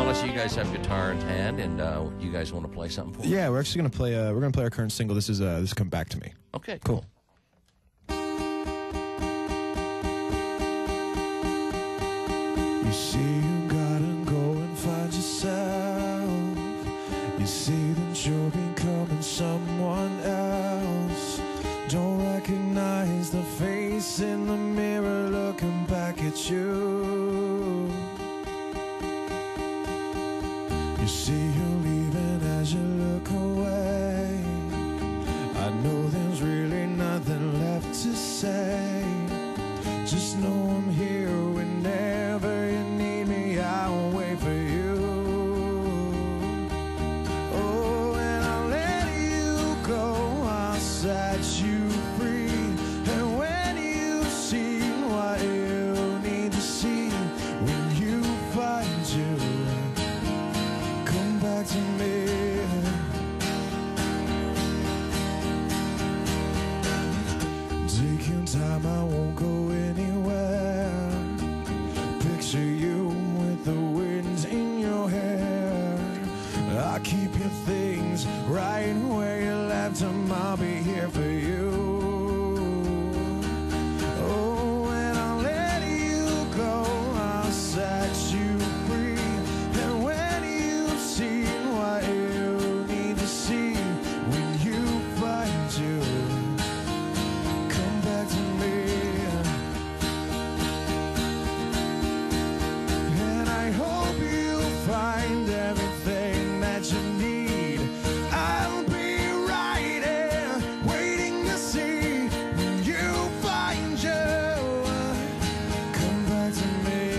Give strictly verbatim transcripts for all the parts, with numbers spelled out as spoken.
Well, so you guys have guitar in hand, and uh, you guys want to play something for us? Yeah, we're actually gonna play. Uh, we're gonna play our current single. This is uh, this is "Come Back to Me." Okay, Cool. You see you gotta go and find yourself. You see that you're becoming someone else. Don't recognize the face in the mirror looking back at you. You see you're leaving as you look away. I know there's really nothing left to say. Just know I'm here whenever you need me. I'll wait for you. Oh, and I'll let you go. I'll set you free. And when you see what you need to see, when you find you, come back to me. Take your time, I won't go anywhere. Picture you with the wind in your hair. I'll keep your things right where you left them. I'll be here for you. Oh, and I'll let you go. I'll set you free. And when you've seen what you need to see, when you find you, come back to me. And I hope you find everything that you need. I'll be right here waiting to see when you find you. Come back to me.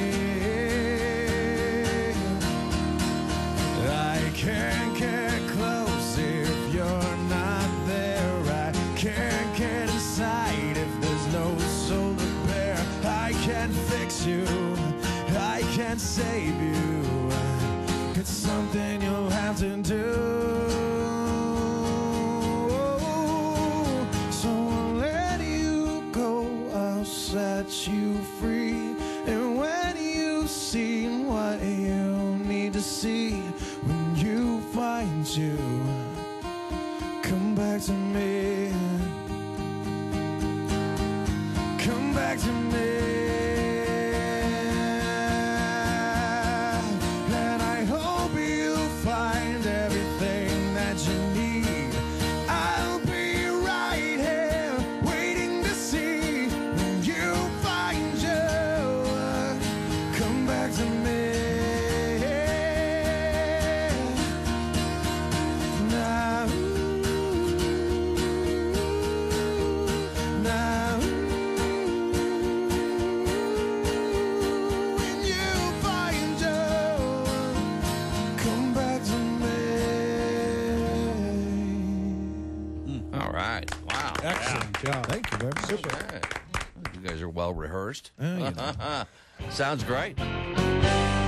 I can't get close if you're not there. I can't get inside if there's no soul to bear. I can't fix you, I can't save you. It's something you'll have to do. So I'll let you go, I'll set you free. And when you've seen what you need to see, when you find you, come back to me. Come back to me. And I hope you find everything that you need. I'll be right here waiting to see when you find you. Come back to me. Now, now, when you find you, come back to me. All right. Wow. Excellent job. Thank you very much. Super. All right. You guys are well rehearsed. Uh, you know. Sounds great.